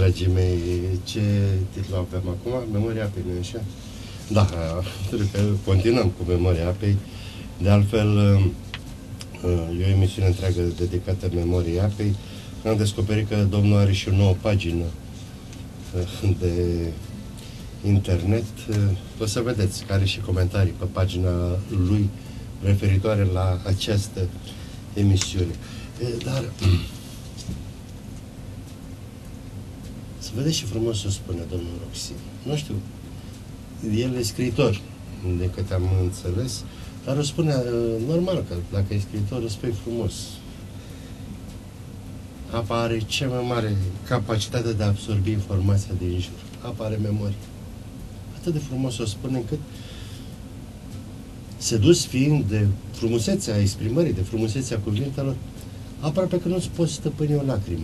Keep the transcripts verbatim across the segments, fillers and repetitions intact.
dragii mei, ce titlu avem acum? Memoria apei, nu așa? Da, pentru că continuăm cu Memoria apei. De altfel, e o emisiune întreagă dedicată Memoriei apei. Am descoperit că domnul are și o nouă pagină de internet. O să vedeți că are și comentarii pe pagina lui referitoare la această emisiune. Dar să vedeți și frumos o spune domnul Roxy. Nu știu, el e scriitor, de câte am înțeles, dar o spune normal că dacă e scriitor, o spui frumos. Apa are cea mai mare capacitate de a absorbi informația din jur. Apa are memorie. Atât de frumos o spune încât, sedus fiind de frumusețea exprimării, de frumusețea cuvintelor, aproape că nu-ți poți stăpâni o lacrimă.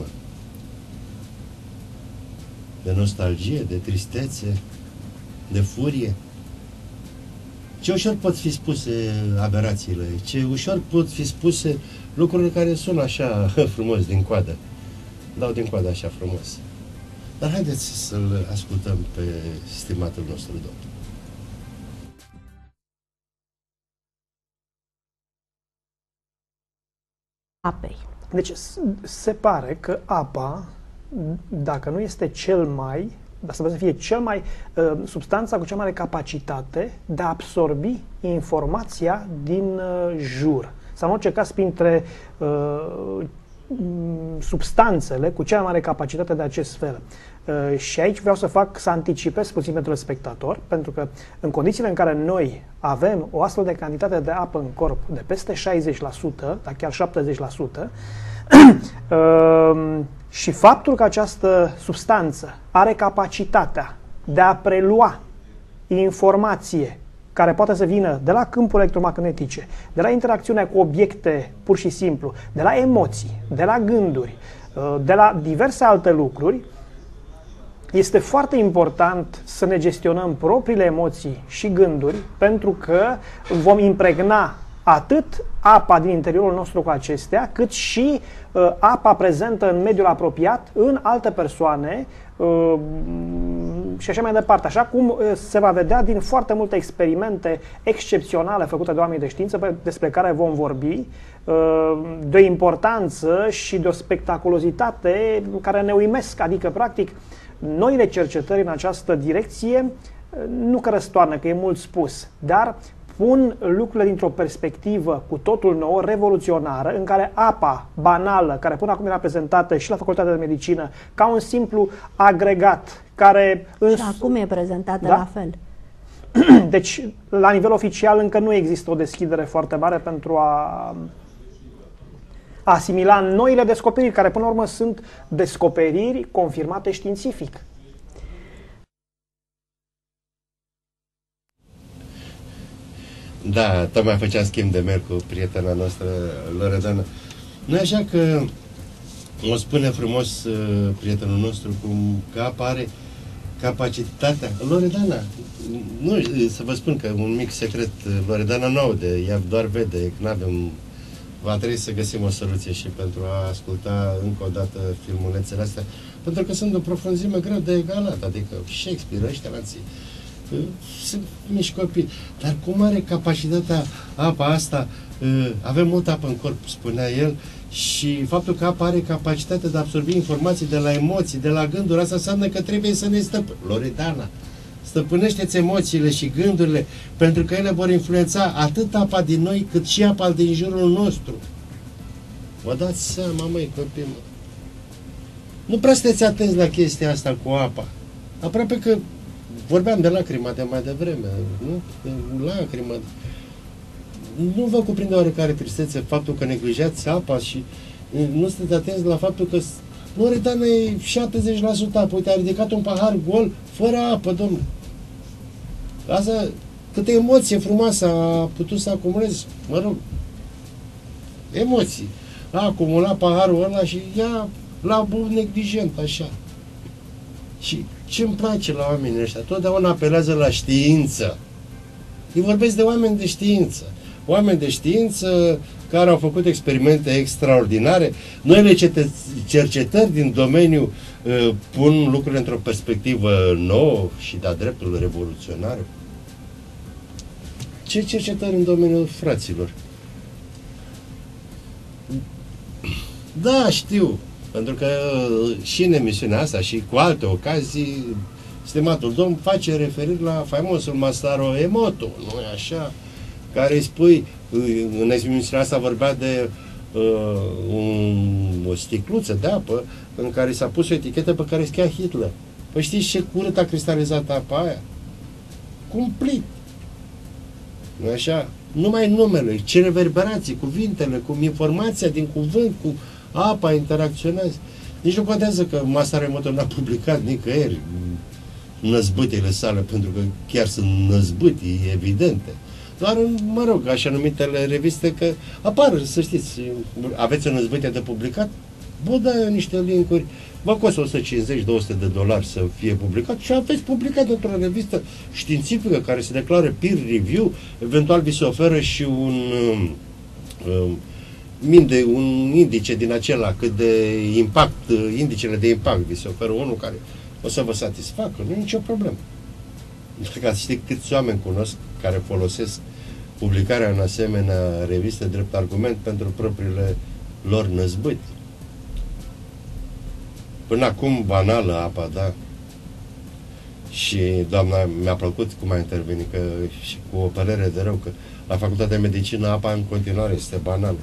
De nostalgie, de tristețe, de furie. Ce ușor pot fi spuse aberațiile, ce ușor pot fi spuse lucrurile care sună așa frumos din coadă. Dau din coadă așa frumos. Dar haideți să-l ascultăm pe stimatul nostru domn. Apei. Deci se pare că apa, dacă nu este cel mai, dar să fie cel mai, uh, substanța cu cea mai mare capacitate de a absorbi informația din uh, jur. Sau în orice caz, printre uh, substanțele cu cea mai mare capacitate de acest fel. Uh, și aici vreau să fac, să anticipez puțin pentru spectator, pentru că în condițiile în care noi avem o astfel de cantitate de apă în corp de peste șaizeci la sută, dar chiar șaptezeci la sută, uh, și faptul că această substanță are capacitatea de a prelua informație care poate să vină de la câmpuri electromagnetice, de la interacțiunea cu obiecte pur și simplu, de la emoții, de la gânduri, de la diverse alte lucruri, este foarte important să ne gestionăm propriile emoții și gânduri, pentru că vom impregna atât apa din interiorul nostru cu acestea, cât și uh, apa prezentă în mediul apropiat, în alte persoane uh, și așa mai departe. Așa cum uh, se va vedea din foarte multe experimente excepționale făcute de oameni de știință, pe, despre care vom vorbi, uh, de o importanță și de o spectaculozitate care ne uimesc. Adică, practic, noile cercetări în această direcție, uh, nu că răstoarnă, că e mult spus, dar pun lucrurile dintr-o perspectivă cu totul nouă, revoluționară, în care apa banală, care până acum era prezentată și la Facultatea de Medicină ca un simplu agregat, care... Și acum e prezentată da? la fel. Deci, la nivel oficial, încă nu există o deschidere foarte mare pentru a asimila noile descoperiri, care până la urmă sunt descoperiri confirmate științific. Da, tocmai făceam schimb de mail cu prietena noastră, Loredana. Nu e așa că o spune frumos uh, prietenul nostru, cum că apa are capacitatea. Loredana, nu, să vă spun că un mic secret, Loredana nu aude, ea doar vede, că nu avem... Va trebui să găsim o soluție și pentru a asculta încă o dată filmulețele astea, pentru că sunt de o profunzime greu de egalat, adică Shakespeare, ăștia alții. Sunt mici copii, dar cum are capacitatea apa asta, avem multă apă în corp, spunea el, și faptul că apa are capacitatea de a absorbi informații de la emoții, de la gânduri, asta înseamnă că trebuie să ne stăpânim. Loredana, stăpânește-ți emoțiile și gândurile, pentru că ele vor influența atât apa din noi, cât și apa din jurul nostru. Vă dați seama, măi, copii, mă. Nu prea sunteți atenți la chestia asta cu apa. Aproape că vorbeam de lacrima de mai devreme, nu? De lacrimă. Nu vă cuprinde oarecare tristețe faptul că neglijați apa și nu sunteți atenți la faptul că Loredana e șaptezeci la sută apă. Uite, a ridicat un pahar gol fără apă, domnule. Asta, câtă emoție frumoasă a putut să acumulezi, mă rog, emoții. A acumulat paharul ăla și ia la bun neglijent, așa. Și ce-mi place la oamenii ăștia? Totdeauna apelează la știință. Îi vorbesc de oameni de știință. Oameni de știință care au făcut experimente extraordinare. Noile cercetări din domeniu uh, pun lucrurile într-o perspectivă nouă și de-a dreptul revoluționară. Ce cercetări în domeniul fraților? Da, știu, pentru că și în emisiunea asta și cu alte ocazii stimatul domn face referire la faimosul Masaru Emoto, nu e așa? Care îi spui, în emisiunea asta vorbea de uh, un, o sticluță de apă în care s-a pus o etichetă pe care scria Hitler. Păi știți ce curând a cristalizat apa aia? Cumplit. Nu așa? Numai numele, ce reverberații, cuvintele, cum informația din cuvânt, cu apa interacționează. Nici nu contează că Masaru Emoto n-a publicat nicăieri năzbâtile sale, pentru că chiar sunt năzbâtii evidente. Doar în, mă rog, așa numitele reviste că apar, să știți, aveți o năzbâtie de publicat? Vă dă niște linkuri, vă costă o sută cincizeci - două sute de dolari să fie publicat și aveți publicat într-o revistă științifică care se declară peer review, eventual vi se oferă și un um, minde, un indice din acela, cât de impact, indicele de impact, vi se oferă unul care o să vă satisfacă, nu e nicio problemă. Ca să știi câți oameni cunosc care folosesc publicarea în asemenea reviste drept argument pentru propriile lor năzbâti. Până acum banală apa, da. Și doamna, mi-a plăcut cum a intervenit, că și cu o părere de rău, că la Facultatea de Medicină apa în continuare este banală.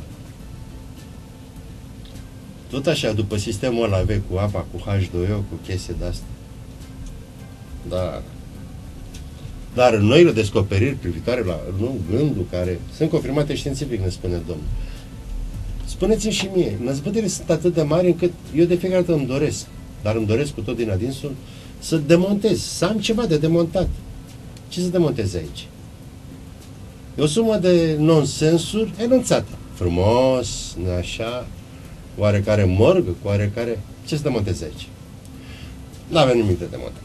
Tot așa, după sistemul ăla vechi cu apa, cu H doi O, cu chestii de-astea. Da. Dar noile descoperiri privitoare la nu, gândul care sunt confirmate științific, ne spune domnul. Spuneți-mi și mie, năzbâtirile sunt atât de mari încât eu de fiecare dată îmi doresc, dar îmi doresc cu tot din adinsul, să demontez, să am ceva de demontat. Ce să demontez aici? E o sumă de nonsensuri enunțată. Frumos, așa, oarecare morgă, cu oarecare... Ce să demontez aici? Nu avem nimic de demontat.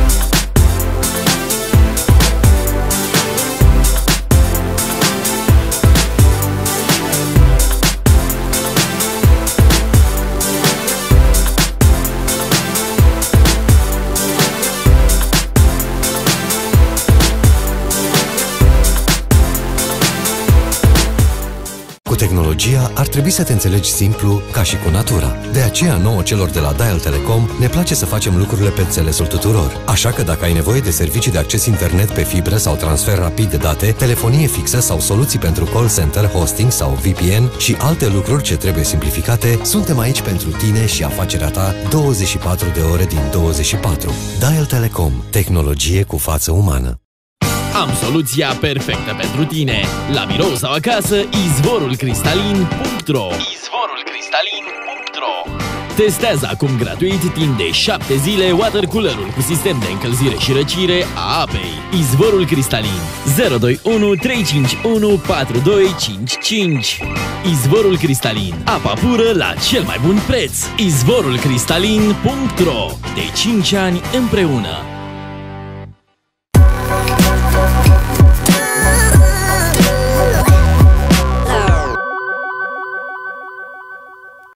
Tehnologia ar trebui să te înțelegi simplu ca și cu natura. De aceea nouă celor de la Dial Telecom ne place să facem lucrurile pe înțelesul tuturor. Așa că dacă ai nevoie de servicii de acces internet pe fibră sau transfer rapid de date, telefonie fixă sau soluții pentru call center, hosting sau V P N și alte lucruri ce trebuie simplificate, suntem aici pentru tine și afacerea ta douăzeci și patru de ore din douăzeci și patru. Dial Telecom. Tehnologie cu față umană. Am soluția perfectă pentru tine. La birou sau acasă, izvorul cristalin punct ro. izvorul cristalin punct ro. Testează acum gratuit timp de șapte zile water coolerul cu sistem de încălzire și răcire a apei. Izvorul cristalin zero doi unu trei cinci unu patru doi cinci cinci. Izvorul cristalin. Apa pură la cel mai bun preț. izvorul cristalin punct ro. De cinci ani împreună.